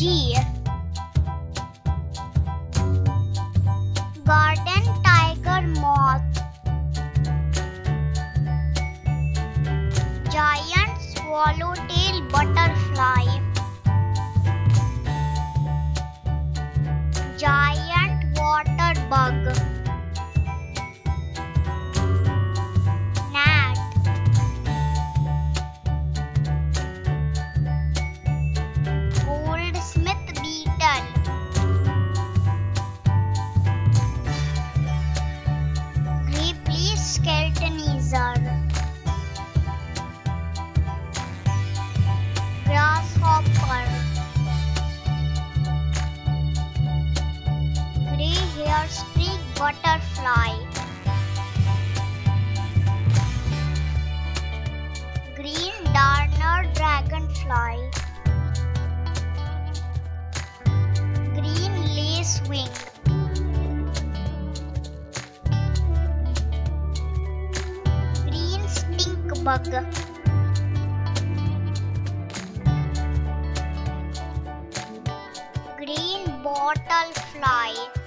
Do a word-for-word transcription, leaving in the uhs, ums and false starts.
G. Garden Tiger Moth, Giant Swallowtail Butterfly, Giant Water Bug, Gnat, Goldsmith Beetle, Grapeleaf Skeletonizer, Grasshopper, Grey Hairstreak Butterfly, Green Darner Dragonfly, Green Lacewing, Green Stink Bug, Green Bottle Fly,